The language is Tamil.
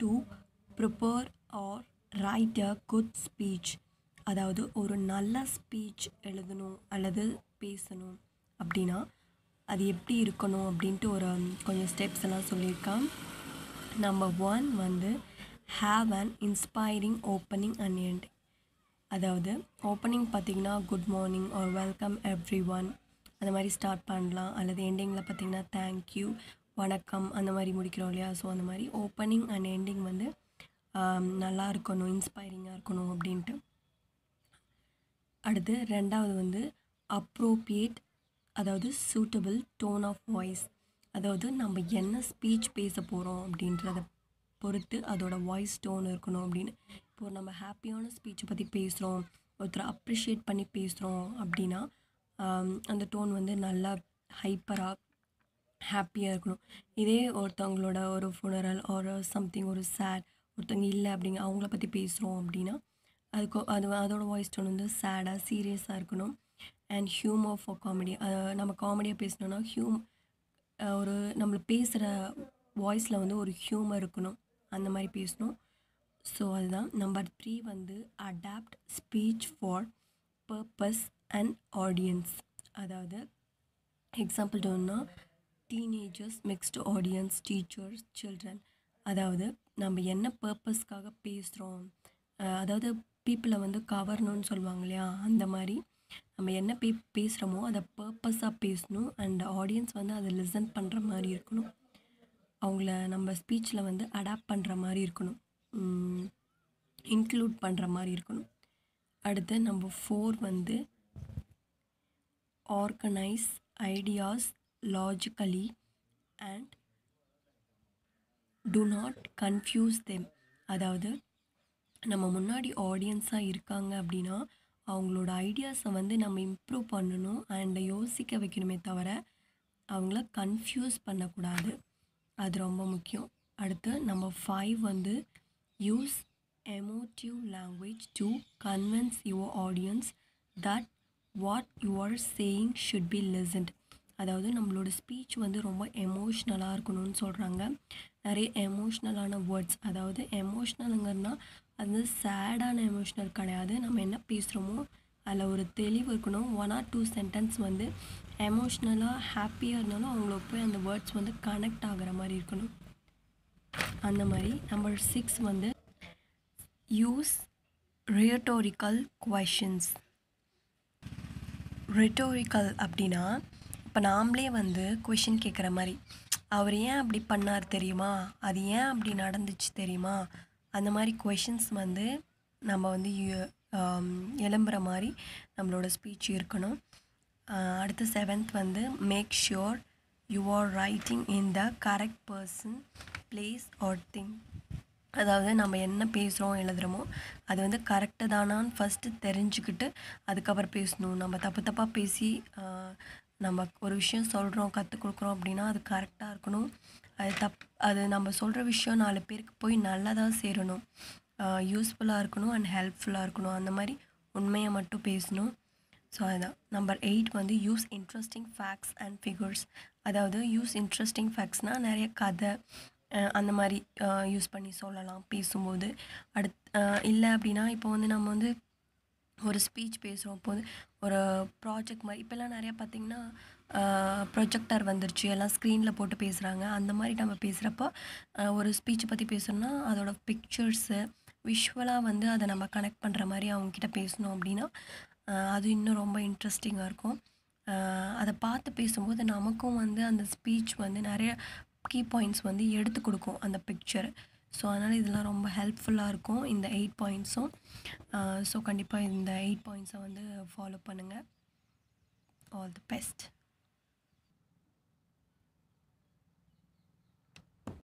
To prepare or write a good speech. அதாவது ஒரு நல்ல ஸ்பீச் எழுதணும் அல்லது பேசணும் அப்படின்னா அது எப்படி இருக்கணும் அப்படின்ட்டு ஒரு கொஞ்சம் ஸ்டெப்ஸ் எல்லாம் சொல்லியிருக்கான். நம்பர் 1 வந்து have an inspiring opening and ending. அதாவது ஓப்பனிங் பார்த்திங்கன்னா good morning or welcome every one அந்த மாதிரி ஸ்டார்ட் பண்ணலாம். அல்லது எண்டிங்கில் பார்த்திங்கன்னா தேங்க்யூ வணக்கம் அந்த மாதிரி முடிக்கிறோம் இல்லையா. ஸோ அந்த மாதிரி ஓப்பனிங் அண்ட் எண்டிங் வந்து நல்லா இருக்கணும், இன்ஸ்பைரிங்காக இருக்கணும் அப்படின்ட்டு. அடுத்து ரெண்டாவது வந்து அப்ரோப்ரியேட், அதாவது சூட்டபிள் டோன் ஆஃப் வாய்ஸ். அதாவது நம்ம என்ன ஸ்பீச் பேச போகிறோம் அப்படின்றத பொறுத்து அதோட வாய்ஸ் டோன் இருக்கணும் அப்படின்னு. இப்போது நம்ம ஹாப்பியான ஸ்பீச்சை பற்றி பேசுகிறோம், ஒருத்தரை அப்ரிஷியேட் பண்ணி பேசுகிறோம் அப்படின்னா அந்த டோன் வந்து நல்லா ஹைப்பராக ஹாப்பியாக இருக்கணும். இதே ஒருத்தவங்களோட ஒரு ஃபுனரல் ஒரு சம்திங் ஒரு சேட் ஒருத்தவங்க இல்லை அப்படிங்க அவங்கள பற்றி பேசுகிறோம் அப்படின்னா அதோட வாய்ஸ் டோன் வந்து சேடாக சீரியஸாக இருக்கணும். அண்ட் ஹியூமர் ஃபார் காமெடி, நம்ம காமெடியாக பேசணுன்னா ஒரு நம்மளை பேசுகிற வாய்ஸில் வந்து ஒரு ஹியூமர் இருக்கணும், அந்த மாதிரி பேசணும். ஸோ அதுதான். நம்பர் 3 வந்து adapt speech for purpose and audience. அதாவது எக்ஸாம்பிள் டோன்னா teenagers mixed audience teachers children. அதாவது நம்ம என்ன பர்பஸ்க்காக பேசுகிறோம், அதாவது பீப்புளை வந்து கவரணும்னு சொல்லுவாங்க இல்லையா, அந்த மாதிரி நம்ம என்ன பேசுகிறோமோ அதை பர்பஸாக பேசணும். அண்ட் ஆடியன்ஸ் வந்து அதை லிசன் பண்ணுற மாதிரி இருக்கணும், அவங்கள நம்ம ஸ்பீச்சில் வந்து அடாப்ட் பண்ணுற மாதிரி இருக்கணும், இன்க்ளூட் பண்ணுற மாதிரி இருக்கணும். அடுத்து நம்பர் 4 வந்து organise ideas logically and do not confuse them. அதாவது நம்ம முன்னாடி ஆடியன்ஸாக இருக்காங்க அப்படின்னா அவங்களோட ஐடியாஸை வந்து நம்ம இம்ப்ரூவ் பண்ணணும் அண்ட் யோசிக்க வைக்கணுமே தவிர அவங்கள கன்ஃபியூஸ் பண்ணக்கூடாது, அது ரொம்ப முக்கியம். அடுத்து நம்பர் 5 வந்து use emotive language to convince your audience that what you are saying should be listened. அதாவது நம்மளோட ஸ்பீச் வந்து ரொம்ப எமோஷ்னலாக இருக்கணும்னு சொல்கிறாங்க. நிறைய எமோஷ்னலான வேர்ட்ஸ், அதாவது எமோஷ்னலுங்கன்னா அது வந்து சேடான எமோஷ்னல் கிடையாது. நம்ம என்ன பேசுகிறோமோ அதில் ஒரு தெளிவு இருக்கணும். 1 or 2 சென்டென்ஸ் வந்து எமோஷ்னலாக ஹாப்பியாக இருந்தாலும் அவங்களுக்கு போய் அந்த வேர்ட்ஸ் வந்து கனெக்ட் ஆகிற மாதிரி இருக்கணும், அந்த மாதிரி. நம்பர் 6 வந்து யூஸ் ரிட்டோரிக்கல் கொஷின்ஸ். ரிட்டோரிக்கல் அப்படின்னா இப்போ நாமளே வந்து கொஷின் கேட்குற மாதிரி, அவர் ஏன் அப்படி பண்ணார் தெரியுமா, அது ஏன் அப்படி நடந்துச்சு தெரியுமா, அந்த மாதிரி கொஷின்ஸ் வந்து நம்ம வந்து எழும்புகிற மாதிரி நம்மளோட ஸ்பீச் இருக்கணும். அடுத்து 7th வந்து make sure you are writing in the correct person place or thing. அதாவது நம்ம என்ன பேசுகிறோம் எழுதுகிறோமோ அது வந்து கரெக்டு தானான்னு ஃபஸ்ட்டு தெரிஞ்சுக்கிட்டு அதுக்கப்புறம் பேசணும். நம்ம தப்பாக பேசி நம்ம ஒரு விஷயம் சொல்கிறோம் கற்றுக் கொடுக்குறோம் அப்படின்னா அது கரெக்டாக இருக்கணும். அது நம்ம சொல்கிற விஷயம் 4 பேருக்கு போய் நல்லதாக சேரணும், யூஸ்ஃபுல்லாக இருக்கணும் அண்ட் ஹெல்ப்ஃபுல்லாக இருக்கணும், அந்த மாதிரி உண்மையை மட்டும் பேசணும். ஸோ அதுதான். நம்பர் 8 வந்து use interesting facts and figures. அதாவது யூஸ் இன்ட்ரெஸ்டிங் ஃபேக்ட்ஸ்னால் நிறைய கதை அந்த மாதிரி யூஸ் பண்ணி சொல்லலாம் பேசும்போது. இல்லை அப்படின்னா இப்போ வந்து நம்ம வந்து ஒரு ஸ்பீச் பேசுகிறோம், இப்போ வந்து ஒரு ப்ராஜெக்ட் மாதிரி இப்போல்லாம் நிறையா பார்த்திங்கன்னா ப்ரொஜெக்டர் வந்துருச்சு, எல்லாம் ஸ்க்ரீனில் போட்டு பேசுகிறாங்க. அந்த மாதிரி நம்ம பேசுகிறப்போ ஒரு ஸ்பீச்சை பற்றி பேசணும்னா அதோட பிக்சர்ஸு விஷுவலாக வந்து அதை நம்ம கனெக்ட் பண்ணுற மாதிரி அவங்கக்கிட்ட பேசணும் அப்படின்னா அது இன்னும் ரொம்ப இன்ட்ரெஸ்டிங்காக இருக்கும். அதை பார்த்து பேசும்போது நமக்கும் வந்து அந்த ஸ்பீச் வந்து நிறைய கீ பாயிண்ட்ஸ் வந்து எடுத்து கொடுக்கும் அந்த பிக்சர். ஸோ அதனால் இதெல்லாம் ரொம்ப ஹெல்ப்ஃபுல்லாக இருக்கும் இந்த 8 பாயிண்ட்ஸும். ஸோ கண்டிப்பாக இந்த 8 பாயிண்ட்ஸை வந்து ஃபாலோ பண்ணுங்கள். All the best.